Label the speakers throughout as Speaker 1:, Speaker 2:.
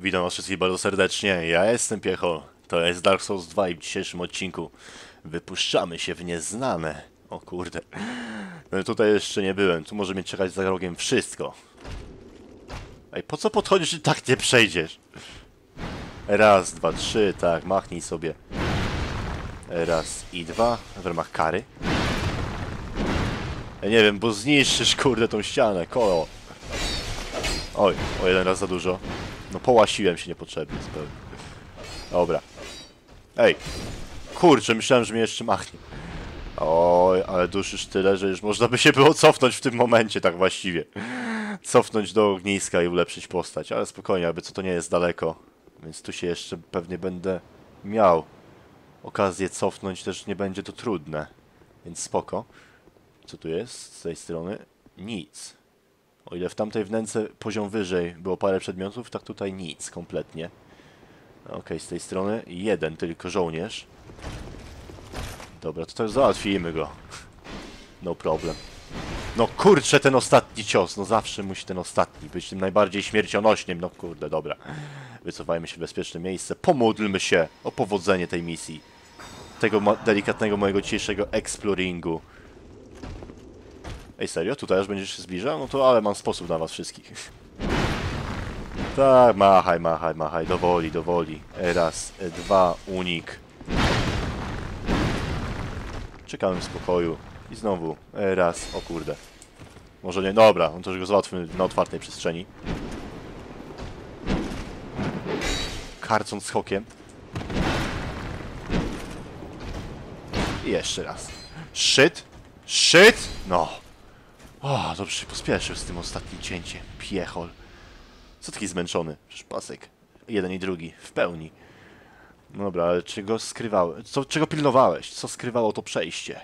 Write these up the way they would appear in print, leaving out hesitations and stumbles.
Speaker 1: Witam was wszystkich bardzo serdecznie, ja jestem Piecho, to jest Dark Souls 2 i w dzisiejszym odcinku wypuszczamy się w nieznane. O kurde, no tutaj jeszcze nie byłem, tu może mnie czekać za rogiem wszystko. Ej, po co podchodzisz i tak nie przejdziesz? Raz, dwa, trzy, tak, machnij sobie. Raz i dwa, w ramach kary. Ja nie wiem, bo zniszczysz kurde tą ścianę, kolo. Oj, o jeden raz za dużo. No połasiłem się niepotrzebnie zupełnie. Dobra. Ej! Kurczę, myślałem, że mnie jeszcze machnie. Oj, ale duszysz tyle, że już można by się było cofnąć w tym momencie, tak właściwie. Cofnąć do ogniska i ulepszyć postać, ale spokojnie, jakby co to nie jest daleko. Więc tu się jeszcze pewnie będę miał okazję cofnąć, też nie będzie to trudne. Więc spoko. Co tu jest z tej strony? Nic. O ile w tamtej wnęce poziom wyżej było parę przedmiotów, tak tutaj nic kompletnie. Okej, z tej strony jeden tylko żołnierz. Dobra, to też załatwimy go. No problem. No kurczę, ten ostatni cios. No zawsze musi ten ostatni być tym najbardziej śmiercionośnym. No kurde, dobra. Wycofajmy się w bezpieczne miejsce. Pomódlmy się o powodzenie tej misji. Tego delikatnego mojego dzisiejszego exploringu. Ej, serio? Tutaj aż będziesz się zbliżał? No to ale mam sposób na was wszystkich. Tak, machaj, machaj, machaj. Dowoli, dowoli. Raz, dwa, unik. Czekałem w spokoju. I znowu. Raz, o kurde. Może nie, dobra, on też go załatwmy na otwartej przestrzeni. Karcąc skokiem. I jeszcze raz. Shit! Shit! No. O, dobrze się pospieszył z tym ostatnim cięciem. Piechol. Co taki zmęczony? Przecież pasek. Jeden i drugi. W pełni. No dobra, ale czego skrywałeś? Czego pilnowałeś? Co skrywało to przejście?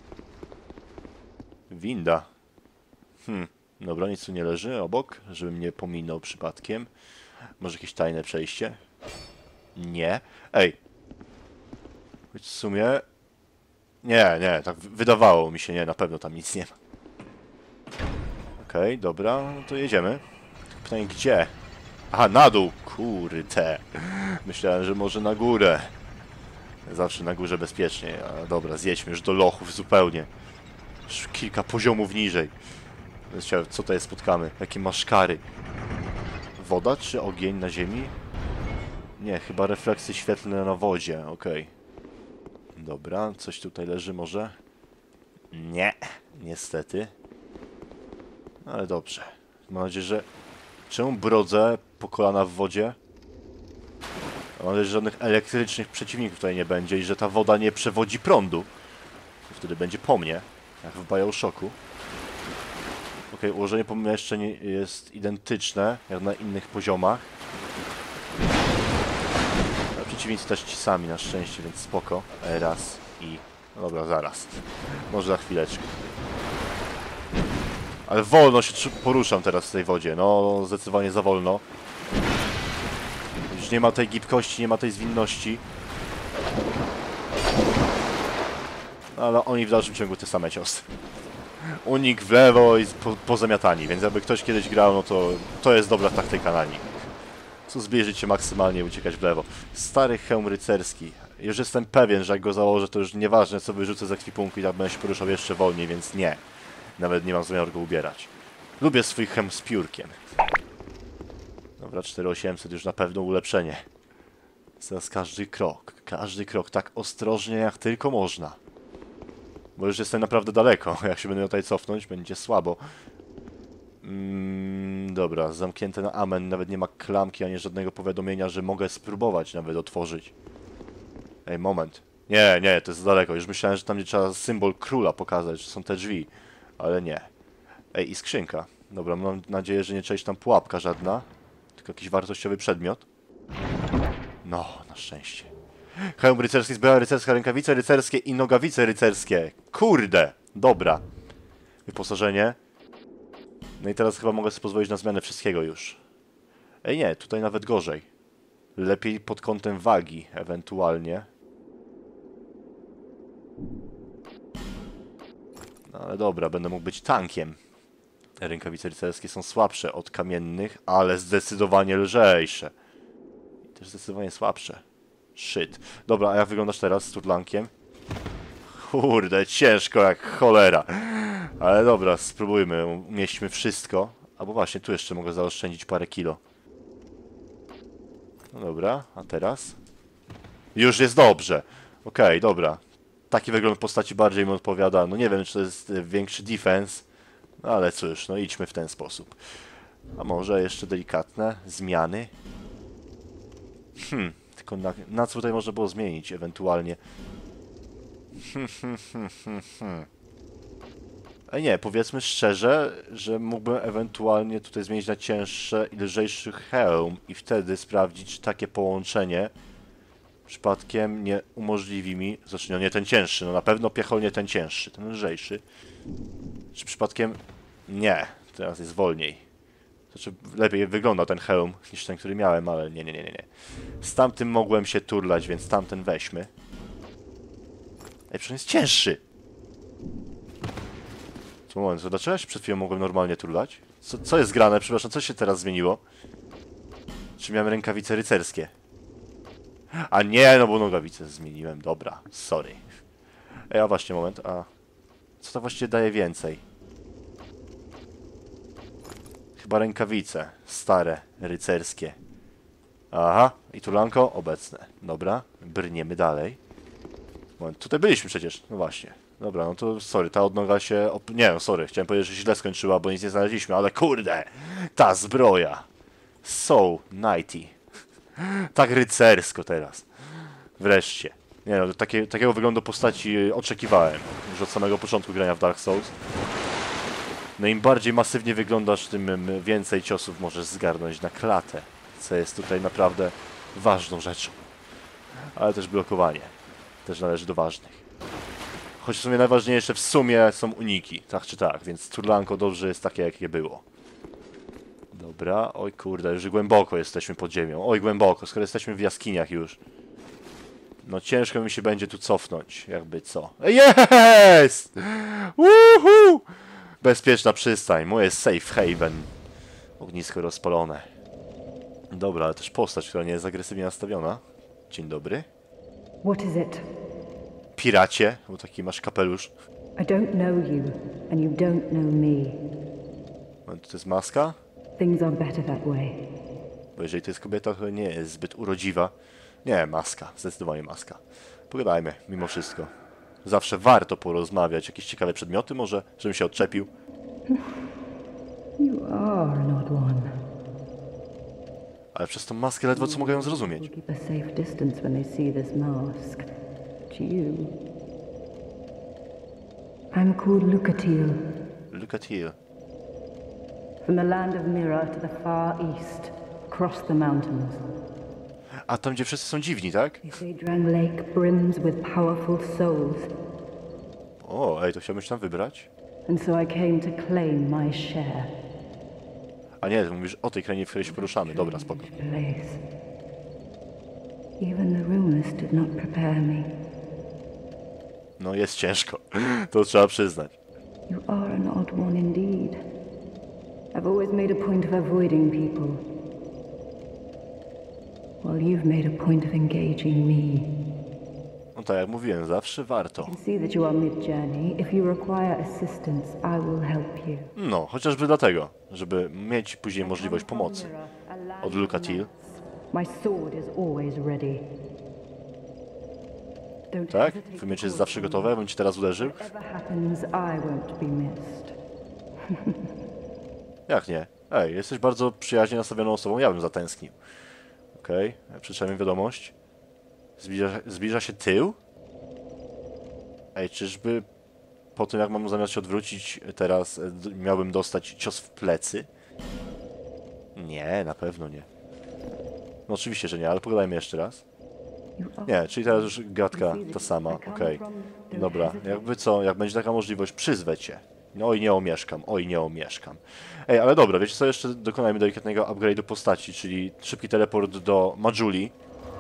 Speaker 1: Winda. Dobra, nic tu nie leży obok, żebym nie pominął przypadkiem. Może jakieś tajne przejście? Nie. Ej. Choć w sumie... Nie, tak wydawało mi się, nie, na pewno tam nic nie ma. Okej, dobra, no to jedziemy. Pytanie gdzie? Aha, na dół! Kurde. Myślałem, że może na górę. Zawsze na górze bezpiecznie. A dobra, zjedźmy już do lochów zupełnie. Już kilka poziomów niżej. Co tutaj spotkamy? Jakie maszkary? Woda czy ogień na ziemi? Nie, chyba refleksy świetlne na wodzie. Okej. Dobra, coś tutaj leży może? Nie, niestety. Ale dobrze. Mam nadzieję, że... Czemu brodzę po kolana w wodzie? Mam nadzieję, że żadnych elektrycznych przeciwników tutaj nie będzie i że ta woda nie przewodzi prądu. Wtedy będzie po mnie, jak w BioShocku. Okej, ułożenie pomieszczeń jest identyczne, jak na innych poziomach. A przeciwnicy też ci sami na szczęście, więc spoko. Raz i... No dobra, zaraz. Może za chwileczkę. Ale wolno się poruszam teraz w tej wodzie. No, zdecydowanie za wolno. Już nie ma tej gibkości, nie ma tej zwinności. Ale oni w dalszym ciągu te same ciosy. Unik w lewo i pozamiatani, więc jakby ktoś kiedyś grał, no to jest dobra taktyka na nich. Co zbliżyć się maksymalnie, uciekać w lewo. Stary hełm rycerski. Już jestem pewien, że jak go założę, to już nieważne co wyrzucę z ekwipunku i tak będę się poruszał jeszcze wolniej, więc nie. Nawet nie mam zamiaru go ubierać. Lubię swój hełm z piórkiem. Dobra, 4800 już na pewno ulepszenie. Teraz każdy krok tak ostrożnie jak tylko można. Bo już jestem naprawdę daleko. Jak się będę tutaj cofnąć, będzie słabo. Dobra, zamknięte na amen. Nawet nie ma klamki, ani żadnego powiadomienia, że mogę spróbować nawet otworzyć. Ej, moment. Nie, to jest daleko. Już myślałem, że tam trzeba symbol króla pokazać, że są te drzwi. Ale nie. Ej, i skrzynka. Dobra, mam nadzieję, że nie część tam pułapka żadna. Tylko jakiś wartościowy przedmiot. No, na szczęście. Hełm rycerski, zbroja rycerska, rękawice rycerskie i nogawice rycerskie. Kurde! Dobra. Wyposażenie. No i teraz chyba mogę sobie pozwolić na zmianę wszystkiego już. Ej, nie, tutaj nawet gorzej. Lepiej pod kątem wagi, ewentualnie. No ale dobra, będę mógł być tankiem. Rękawice rycerskie są słabsze od kamiennych, ale zdecydowanie lżejsze. Też zdecydowanie słabsze. Shit. Dobra, a jak wyglądasz teraz z turlankiem? Kurde, ciężko jak cholera. Ale dobra, spróbujmy. Umieśćmy wszystko. Albo właśnie, tu jeszcze mogę zaoszczędzić parę kilo. No dobra, a teraz? Już jest dobrze. Okej, dobra. Taki wygląd postaci bardziej mi odpowiada. No nie wiem, czy to jest większy defense. No ale cóż, no idźmy w ten sposób. A może jeszcze delikatne zmiany? Tylko na co tutaj można było zmienić ewentualnie? Ej nie, powiedzmy szczerze, że mógłbym ewentualnie tutaj zmienić na cięższy i lżejszy hełm i wtedy sprawdzić, czy takie połączenie przypadkiem nie umożliwi mi... Znaczy, no nie ten cięższy, no na pewno piechol nie ten cięższy, ten lżejszy. Czy przypadkiem... Nie, teraz jest wolniej. Znaczy, lepiej wygląda ten hełm niż ten, który miałem, ale nie. Z tamtym mogłem się turlać, więc tamten weźmy. Ej, przecież jest cięższy! Co moment, to dlaczego ja się przed chwilą mogłem normalnie turlać? Co jest grane? Przepraszam, co się teraz zmieniło? Czy miałem rękawice rycerskie? A nie, no bo nogawice zmieniłem, dobra, sorry. Ej, a właśnie, moment, a... Co to właściwie daje więcej? Chyba rękawice, stare, rycerskie. Aha, i tulanko obecne. Dobra, brniemy dalej. Moment, tutaj byliśmy przecież, no właśnie. Dobra, no to sorry, ta odnoga się... Nie, no sorry, chciałem powiedzieć, że źle skończyła, bo nic nie znaleźliśmy, ale kurde! Ta zbroja! So nighty. Tak rycersko teraz. Wreszcie. Nie no, takiego wyglądu postaci oczekiwałem. Już od samego początku grania w Dark Souls. No im bardziej masywnie wyglądasz, tym więcej ciosów możesz zgarnąć na klatę. Co jest tutaj naprawdę ważną rzeczą. Ale też blokowanie. Też należy do ważnych. Choć w sumie najważniejsze w sumie są uniki. Tak czy tak, więc turlanko dobrze jest takie, jakie było. Dobra, oj kurde, już głęboko jesteśmy pod ziemią. Oj głęboko, skoro jesteśmy w jaskiniach już. No ciężko mi się będzie tu cofnąć, jakby co. Jest! Woohoo! Bezpieczna przystań, moje safe haven. Ognisko rozpalone. Dobra, ale też postać, która nie jest agresywnie nastawiona. Dzień dobry.
Speaker 2: What is it?
Speaker 1: Piracie, bo taki masz kapelusz.
Speaker 2: I don't know you, and you don't know me.
Speaker 1: To jest maska?
Speaker 2: Things are better that way.
Speaker 1: Bo jeżeli to jest kobieta, to nie jest zbyt urodziwa. Nie, maska, zdecydowanie maska. Pogadajmy, mimo wszystko. Zawsze warto porozmawiać. Jakieś ciekawe przedmioty może, żebym się odczepił.
Speaker 2: You are an odd one.
Speaker 1: Ale przez tą maskę ledwo co mogę ją zrozumieć.
Speaker 2: Keep a safe distance when they see this mask. To you. I'm called Lucatil.
Speaker 1: Look at here.
Speaker 2: From the land of Mira to the far east, across the mountains.
Speaker 1: A tam, gdzie wszyscy są dziwni, tak?
Speaker 2: They say Drang Lake brims with powerful souls.
Speaker 1: O, ej, to chciałbym się tam wybrać?
Speaker 2: And so I came to claim my share.
Speaker 1: A nie, ty mówisz o tej krainie, w której się poruszamy. Dobra, spoko.
Speaker 2: Place. Even the rumors did not prepare me.
Speaker 1: No, jest ciężko. To trzeba przyznać.
Speaker 2: You are an odd one indeed. I've always made a point of avoiding people, while you've made a point of engaging me.
Speaker 1: No tak, jak mówiłem, zawsze warto.
Speaker 2: I can see that you are mid-journey. If you require assistance, I will help you.
Speaker 1: No, chociażby dlatego, żeby mieć później możliwość pomocy. Od Lucatil.
Speaker 2: My sword is always ready. Don't
Speaker 1: Tak?
Speaker 2: hesitate
Speaker 1: Twój miecz
Speaker 2: to
Speaker 1: jest
Speaker 2: call
Speaker 1: zawsze
Speaker 2: upon
Speaker 1: gotowy, bym ci teraz uderzył?
Speaker 2: me. Whatever happens, I won't be missed.
Speaker 1: Jak nie? Ej, jesteś bardzo przyjaźnie nastawioną osobą, ja bym zatęsknił. Okej, przeczytałem wiadomość. Zbliża się tył? Ej, czyżby po tym jak mam zamiast się odwrócić, teraz miałbym dostać cios w plecy? Nie, na pewno nie. No oczywiście, że nie, ale pogadajmy jeszcze raz.
Speaker 2: You are
Speaker 1: Nie, czyli teraz już gadka ta sama, okej. Dobra, jakby co, jak będzie taka możliwość, przyzwę cię. No oj, nie omieszkam, oj, nie omieszkam. Ej, ale dobra, wiecie co, jeszcze dokonajmy delikatnego upgrade'u postaci, czyli szybki teleport do Majuli.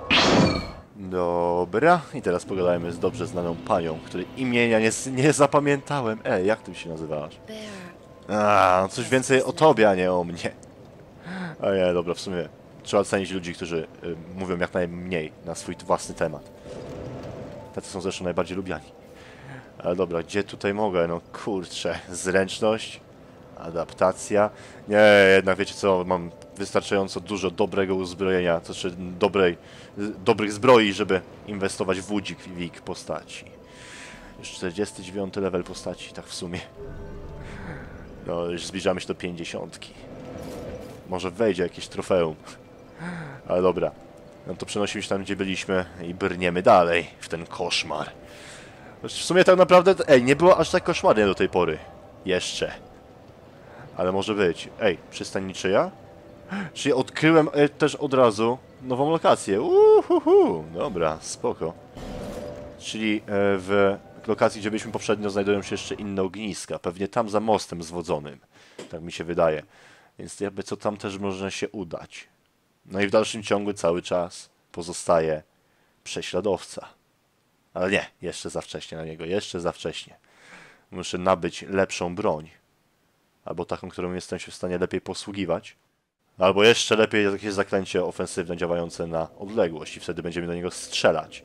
Speaker 1: Dobra, i teraz pogadajmy z dobrze znaną panią, której imienia nie zapamiętałem. Ej, jak ty się nazywasz? A, coś więcej o tobie, a nie o mnie. A nie, dobra, w sumie trzeba cenić ludzi, którzy mówią jak najmniej na swój własny temat. Tacy są zresztą najbardziej lubiani. Ale dobra, gdzie tutaj mogę? No kurczę, zręczność, adaptacja. Nie, jednak wiecie co, mam wystarczająco dużo dobrego uzbrojenia, to znaczy dobrych zbroi, żeby inwestować w udźwig postaci. Już 49 level postaci, tak w sumie. No, już zbliżamy się do 50. Może wejdzie jakieś trofeum. Ale dobra. No to przenosimy się tam, gdzie byliśmy i brniemy dalej w ten koszmar. W sumie tak naprawdę, nie było aż tak koszmarnie do tej pory. Jeszcze. Ale może być. Przystań niczyja? Czyli odkryłem też od razu nową lokację. Dobra, spoko. Czyli w lokacji, gdzie byliśmy poprzednio, znajdują się jeszcze inne ogniska. Pewnie tam za mostem zwodzonym. Tak mi się wydaje. Więc jakby co tam też można się udać. No i w dalszym ciągu cały czas pozostaje prześladowca. Ale nie, jeszcze za wcześnie na niego, jeszcze za wcześnie. Muszę nabyć lepszą broń. Albo taką, którą jestem się w stanie lepiej posługiwać. Albo jeszcze lepiej jakieś zaklęcie ofensywne działające na odległość i wtedy będziemy do niego strzelać.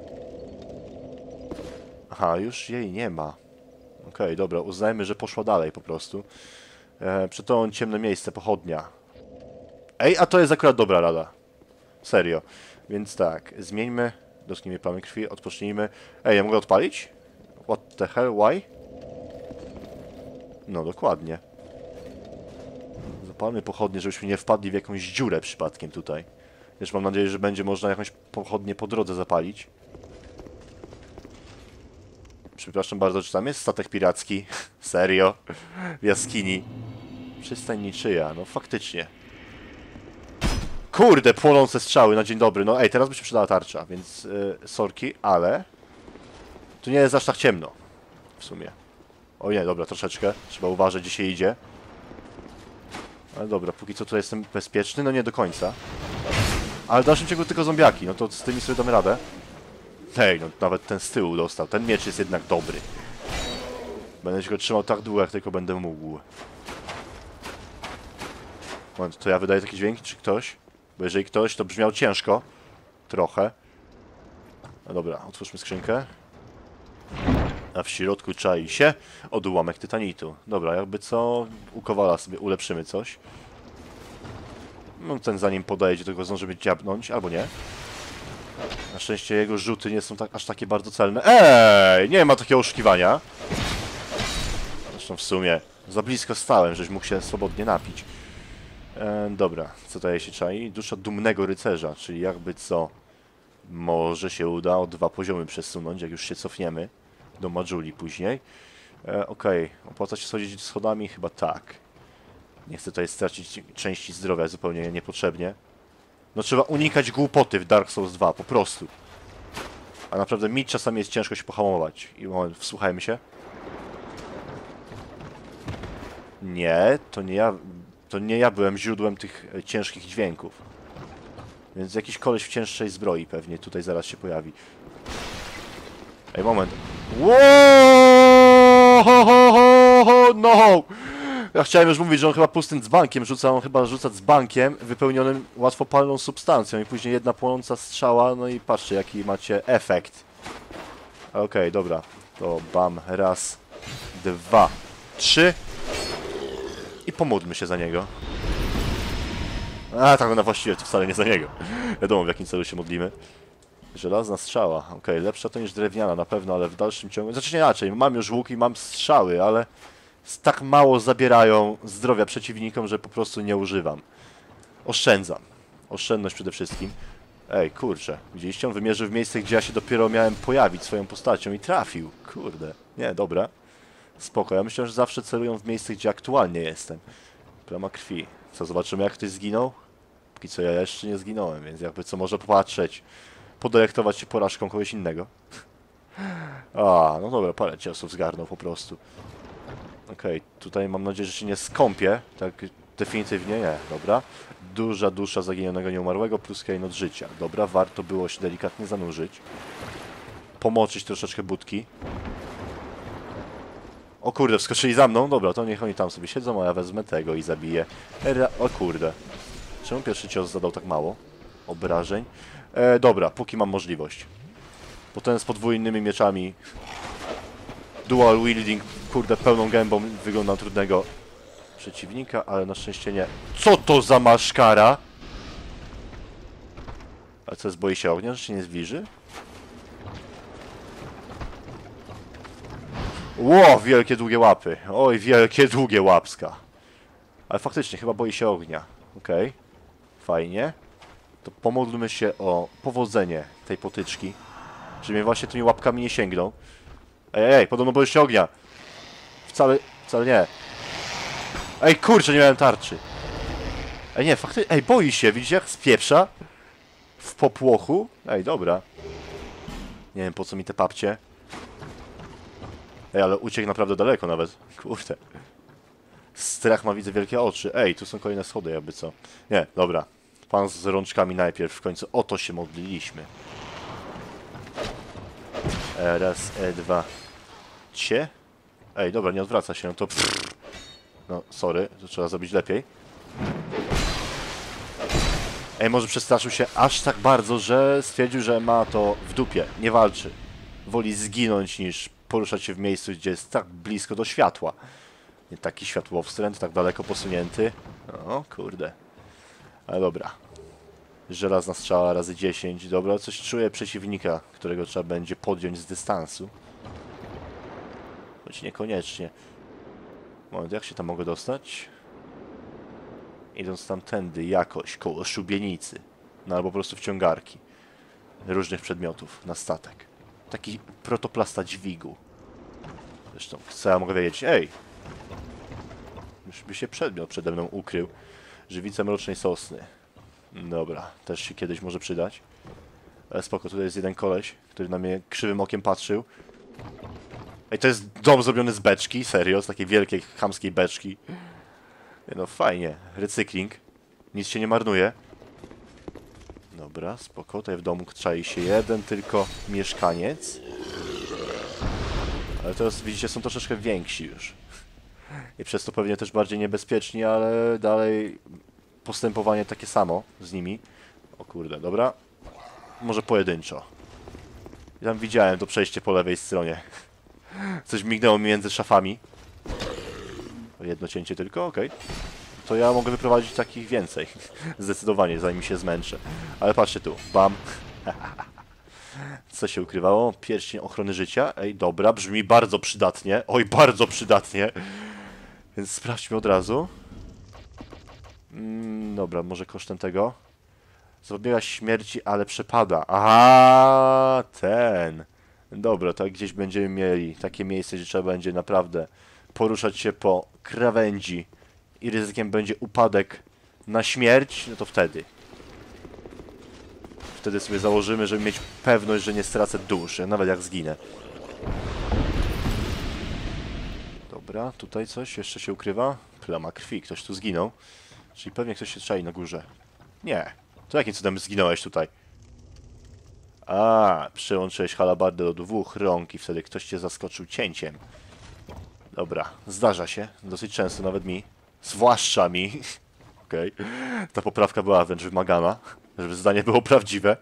Speaker 1: Aha, już jej nie ma. Okej, dobra, uznajmy, że poszła dalej po prostu. Przed tą ciemne miejsce, pochodnia. A to jest akurat dobra rada. Serio. Więc tak, zmieńmy. Dotknijmy plamy krwi, odpocznijmy. Ja mogę odpalić? What the hell, why? No, dokładnie. Zapalmy pochodnie, żebyśmy nie wpadli w jakąś dziurę przypadkiem tutaj. Też mam nadzieję, że będzie można jakąś pochodnię po drodze zapalić. Przepraszam bardzo, czy tam jest statek piracki? Serio? W jaskini. Przystań niczyja, no faktycznie. Kurde, płonące strzały na dzień dobry. No teraz by się przydała tarcza, więc sorki, ale tu nie jest aż tak ciemno. W sumie. O nie, dobra, troszeczkę. Trzeba uważać, gdzie się idzie. Ale dobra, póki co tutaj jestem bezpieczny, no nie do końca. Ale w dalszym ciągu tylko zombiaki, no to z tymi sobie damy radę. No nawet ten z tyłu dostał. Ten miecz jest jednak dobry. Będę się go trzymał tak długo, jak tylko będę mógł. Moment, to ja wydaję taki dźwięk, czy ktoś? Bo jeżeli ktoś, to brzmiał ciężko. Trochę. No dobra, otwórzmy skrzynkę. A w środku czai się odłamek tytanitu. Dobra, jakby co, u Kowala sobie ulepszymy coś. No ten zanim podejdzie, to go zdążymy dziabnąć, albo nie. Na szczęście jego rzuty nie są aż takie bardzo celne. Nie ma takiego oszukiwania. Zresztą w sumie za blisko stałem, żeś mógł się swobodnie napić. Dobra, co tutaj się czai? Dusza dumnego rycerza, czyli jakby co, może się uda o 2 poziomy przesunąć, jak już się cofniemy do Majuli później. Okej, opłaca się schodzić schodami? Chyba tak. Nie chcę tutaj stracić części zdrowia zupełnie niepotrzebnie. No trzeba unikać głupoty w Dark Souls 2, po prostu. A naprawdę mi czasami jest ciężko się pohamować. I moment, wsłuchajmy się. Nie, to nie ja byłem źródłem tych ciężkich dźwięków. Więc jakiś koleś w cięższej zbroi pewnie tutaj zaraz się pojawi. Moment. No! Ja chciałem już mówić, że on chyba pustym dzbankiem rzuca, on chyba rzuca dzbankiem wypełnionym łatwopalną substancją i później jedna płonąca strzała, no i patrzcie jaki macie efekt. Okej, dobra. To bam, raz, 2, 3 i pomódlmy się za niego. Tak, no właściwie to wcale nie za niego. Wiadomo w jakim celu się modlimy. Żelazna strzała. Lepsza to niż drewniana na pewno, ale w dalszym ciągu... Znaczy nie inaczej, mam już łuk i mam strzały, ale tak mało zabierają zdrowia przeciwnikom, że po prostu nie używam. Oszczędzam. Oszczędność przede wszystkim. Kurczę. Widzieliście? On wymierzył w miejsce, gdzie ja się dopiero miałem pojawić swoją postacią i trafił. Kurde. Nie, dobra. Spoko. Ja myślę, że zawsze celują w miejsce, gdzie aktualnie jestem. Plama krwi. Co, zobaczymy jak ktoś zginął? Póki co ja jeszcze nie zginąłem, więc jakby co może popatrzeć. Podelektować się porażką kogoś innego. No dobra, parę ciosów zgarnął po prostu. Tutaj mam nadzieję, że się nie skąpię. Tak definitywnie nie, dobra. Duża dusza zaginionego nieumarłego plus klejnot życia. Dobra, warto było się delikatnie zanurzyć. Pomoczyć troszeczkę budki. O kurde, wskoczyli za mną. Dobra, to niech oni tam sobie siedzą, a ja wezmę tego i zabiję. O kurde. Czemu pierwszy cios zadał tak mało obrażeń? Dobra, póki mam możliwość. Bo ten z podwójnymi mieczami, dual wielding, kurde, pełną gębą wygląda na trudnego przeciwnika, ale na szczęście nie. Co to za maszkara? A co jest, boi się ognia, że się nie zbliży? Ło, wielkie długie łapy. Oj, wielkie długie łapska. Ale faktycznie, chyba boi się ognia. Okej. Fajnie. To pomódlmy się o powodzenie tej potyczki. Że mnie właśnie tymi łapkami nie sięgną. Ej, podobno boisz się ognia. Wcale nie. Ej, kurczę, nie miałem tarczy. Ej, nie, faktycznie, ej, boi się, widzicie jak spieprza? W popłochu. Ej, dobra. Nie wiem, po co mi te papcie. Ej, ale uciekł naprawdę daleko nawet. Kurde. Strach ma, widzę, wielkie oczy. Ej, tu są kolejne schody, jakby co. Nie, dobra. Pan z rączkami najpierw, w końcu o to się modliliśmy. Raz, dwa. Cie? Ej, dobra, nie odwraca się, no to... No, sorry, to trzeba zrobić lepiej. Ej, może przestraszył się aż tak bardzo, że stwierdził, że ma to w dupie. Nie walczy. Woli zginąć, niż poruszać się w miejscu, gdzie jest tak blisko do światła. Nie taki światłowstręt, tak daleko posunięty. O, kurde. Ale dobra. Żelazna strzała razy 10. Dobra, coś czuję przeciwnika, którego trzeba będzie podjąć z dystansu. Choć niekoniecznie. Moment, jak się tam mogę dostać? Idąc tamtędy jakoś, koło szubienicy. No albo po prostu wciągarki. Różnych przedmiotów na statek. Taki protoplasta dźwigu. Zresztą, co ja mogę wiedzieć? Ej! Już by się przedmiot przede mną ukrył. Żywica mrocznej sosny. Dobra, też się kiedyś może przydać. Ale spoko, tutaj jest jeden koleś, który na mnie krzywym okiem patrzył. Ej, to jest dom zrobiony z beczki, serio, z takiej wielkiej, chamskiej beczki. Nie no, fajnie, recykling. Nic się nie marnuje. Dobra, spoko, tutaj w domu czai się jeden tylko mieszkaniec. Ale teraz, widzicie, są troszeczkę więksi już. I przez to pewnie też bardziej niebezpieczni, ale dalej postępowanie takie samo z nimi. O kurde, dobra. Może pojedynczo. Ja tam widziałem to przejście po lewej stronie. Coś mignęło między szafami. Jedno cięcie tylko, okej. To ja mogę wyprowadzić takich więcej. Zdecydowanie, zanim się zmęczę. Ale patrzcie tu, bam. Co się ukrywało? Pierścień ochrony życia. Ej, dobra, brzmi bardzo przydatnie. Oj, bardzo przydatnie. Więc sprawdźmy od razu. Dobra, może kosztem tego. Zapobiega śmierci, ale przepada. Aha, ten. Dobra, to gdzieś będziemy mieli takie miejsce, gdzie trzeba będzie naprawdę poruszać się po krawędzi i ryzykiem będzie upadek na śmierć, no to wtedy. Wtedy sobie założymy, żeby mieć pewność, że nie stracę duszy, nawet jak zginę. Dobra, tutaj coś jeszcze się ukrywa. Plama krwi, ktoś tu zginął. Czyli pewnie ktoś się czai na górze. Nie. To jakim cudem zginąłeś tutaj? A, przyłączyłeś halabardę do 2 rąk i wtedy ktoś cię zaskoczył cięciem. Dobra, zdarza się. Dosyć często, nawet mi. Zwłaszcza mi. Okej. Ta poprawka była wręcz wymagana, żeby zdanie było prawdziwe.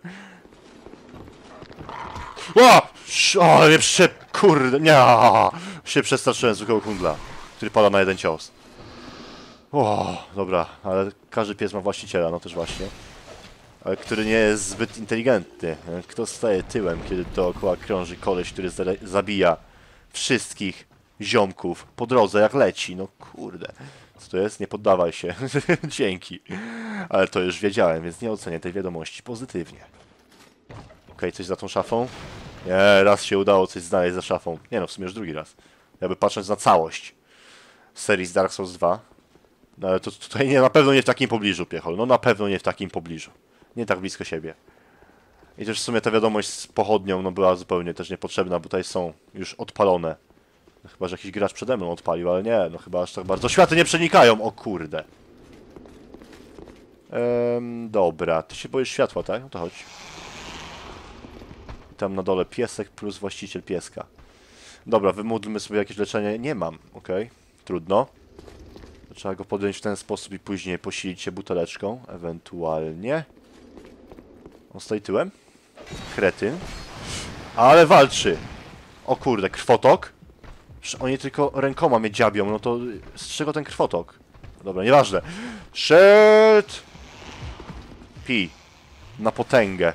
Speaker 1: O, nie kurde, nie. Się przestraszyłem zwykłego kundla, który pada na jeden cios. O, dobra, ale każdy pies ma właściciela, no też właśnie. Ale który nie jest zbyt inteligentny. Kto staje tyłem, kiedy dookoła krąży koleś, który zabija wszystkich ziomków po drodze, jak leci. No kurde. Co to jest? Nie poddawaj się. Dzięki. Ale to już wiedziałem, więc nie ocenię tej wiadomości pozytywnie. Okej, coś za tą szafą? Nie, raz się udało coś znaleźć za szafą. Nie no, w sumie już drugi raz. Jakby patrząc na całość serii z Dark Souls 2. No ale to tutaj nie, na pewno nie w takim pobliżu, piechol. No na pewno nie w takim pobliżu. Nie tak blisko siebie. I też w sumie ta wiadomość z pochodnią no była zupełnie też niepotrzebna, bo tutaj są już odpalone. No, chyba, że jakiś gracz przede mną odpalił, ale nie, no chyba aż tak bardzo. Światy nie przenikają, o kurde. Dobra, ty się boisz światła, tak? No to chodź. Tam na dole piesek plus właściciel pieska. Dobra, wymódlmy sobie jakieś leczenie. Nie mam, okej. Trudno. To trzeba go podjąć w ten sposób i później posilić się buteleczką, ewentualnie. On stoi tyłem? Kretyn. Ale walczy! O kurde, krwotok? Przecież oni tylko rękoma mnie dziabią, no to z czego ten krwotok? Dobra, nieważne. Shit! Pi. Na potęgę.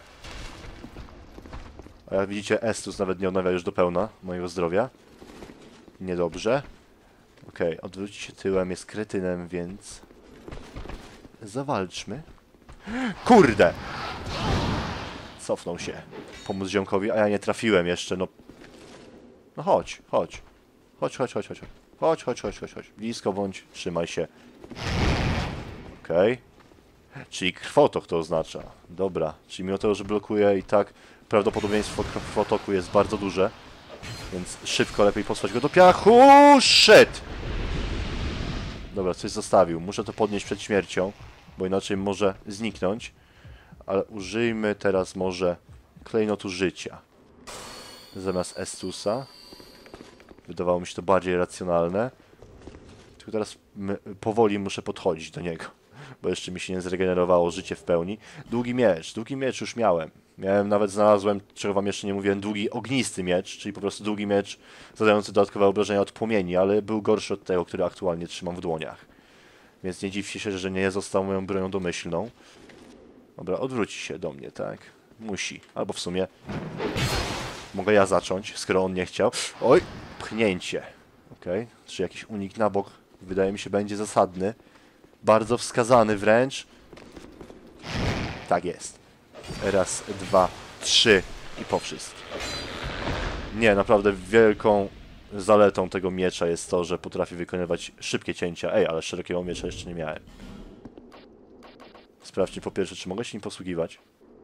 Speaker 1: A jak widzicie, Estus nawet nie odnawia już do pełna mojego zdrowia. Niedobrze. Okej, odwrócić się tyłem, jest kretynem, więc... zawalczmy. Kurde! Cofnął się. Pomóc ziomkowi, a ja nie trafiłem jeszcze, no... No chodź, chodź. Chodź, chodź, chodź, chodź. Chodź, chodź, chodź, chodź, chodź. Blisko bądź, trzymaj się. Okej. Czyli krwotok to oznacza. Dobra, czyli mimo tego, że blokuje i tak prawdopodobieństwo krwotoku jest bardzo duże. Więc szybko lepiej posłać go do piachu. Shit! Dobra, coś zostawił. Muszę to podnieść przed śmiercią, bo inaczej może zniknąć. Ale użyjmy teraz może klejnotu życia. Zamiast Estusa. Wydawało mi się to bardziej racjonalne. Tylko teraz powoli muszę podchodzić do niego, bo jeszcze mi się nie zregenerowało życie w pełni. Długi miecz już miałem. Nawet znalazłem, czego wam jeszcze nie mówiłem, długi ognisty miecz, czyli po prostu długi miecz zadający dodatkowe obrażenia od płomieni, ale był gorszy od tego, który aktualnie trzymam w dłoniach. Więc nie dziwcie się, że nie został moją bronią domyślną. Dobra, odwróci się do mnie, tak? Musi. Albo w sumie mogę ja zacząć, skoro on nie chciał. Oj! Pchnięcie. Okej. Czy jakiś unik na bok, wydaje mi się, będzie zasadny. Bardzo wskazany wręcz. Tak jest. Raz, dwa, trzy i po wszystkim. Nie, naprawdę wielką zaletą tego miecza jest to, że potrafi wykonywać szybkie cięcia. Ej, ale szerokiego miecza jeszcze nie miałem. Sprawdźmy po pierwsze, czy mogę się nim posługiwać.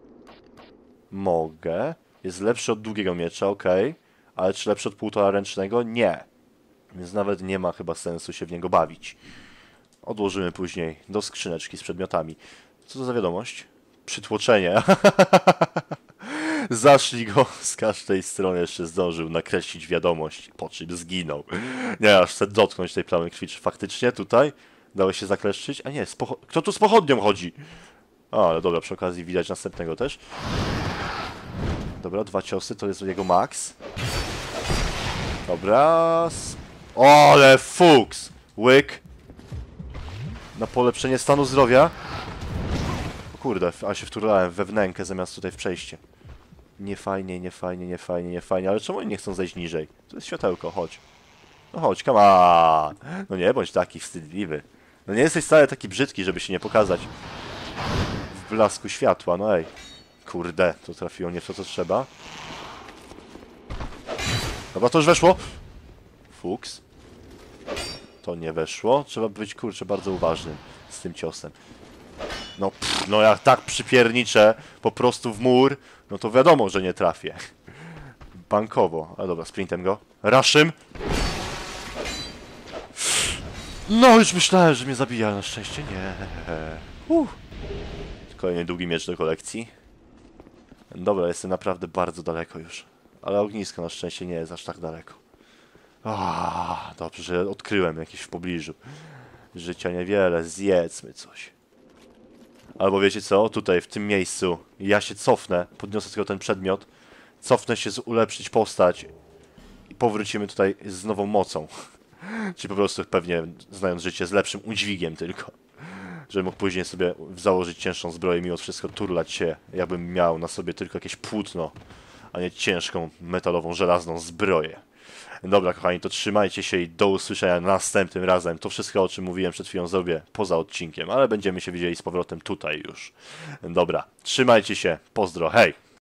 Speaker 1: Mogę. Jest lepszy od długiego miecza, okej. Ale czy lepszy od półtora ręcznego? Nie. Więc nawet nie ma chyba sensu się w niego bawić. Odłożymy później do skrzyneczki z przedmiotami. Co to za wiadomość? Przytłoczenie. Zaszli go z każdej strony, jeszcze zdążył nakreślić wiadomość, po czym zginął. Nie, aż chcę dotknąć tej plamy krwi. Czy faktycznie tutaj dało się zakleszczyć? A nie, kto tu z pochodnią chodzi? A, ale dobra, przy okazji widać następnego też. Dobra, 2 ciosy, to jest jego max. Dobra. Ale fuks! Łyk. Na polepszenie stanu zdrowia. O kurde, a się wturlałem we wnękę zamiast tutaj w przejście. Nie fajnie, nie fajnie, nie fajnie, nie fajnie. Ale czemu oni nie chcą zejść niżej? To jest światełko, chodź. No chodź, come on. No nie bądź taki wstydliwy. No nie jesteś wcale taki brzydki, żeby się nie pokazać w blasku światła, no ej. Kurde, to trafiło nie w to, co trzeba. Dobra, to już weszło. Fuks. To nie weszło. Trzeba być, kurczę, bardzo uważnym z tym ciosem. No, no jak tak przypierniczę po prostu w mur, no to wiadomo, że nie trafię. Bankowo. Ale dobra, sprintem go. Raszym. No, już myślałem, że mnie zabija, ale na szczęście nie. Kolejny długi miecz do kolekcji. Dobra, jestem naprawdę bardzo daleko już. Ale ognisko na szczęście nie jest aż tak daleko. Dobrze, że odkryłem jakieś w pobliżu. Życia niewiele, zjedzmy coś. Albo wiecie co? Tutaj, w tym miejscu, ja się cofnę, podniosę tylko ten przedmiot, cofnę się, ulepszyć postać i powrócimy tutaj z nową mocą. Czyli po prostu pewnie, znając życie, z lepszym udźwigiem tylko. Żeby mógł później sobie założyć cięższą zbroję, mimo wszystko turlać się, jakbym miał na sobie tylko jakieś płótno, a nie ciężką, metalową, żelazną zbroję. Dobra, kochani, to trzymajcie się i do usłyszenia następnym razem. To wszystko, o czym mówiłem przed chwilą, zrobię poza odcinkiem, ale będziemy się widzieli z powrotem tutaj już. Dobra, trzymajcie się, pozdro, hej!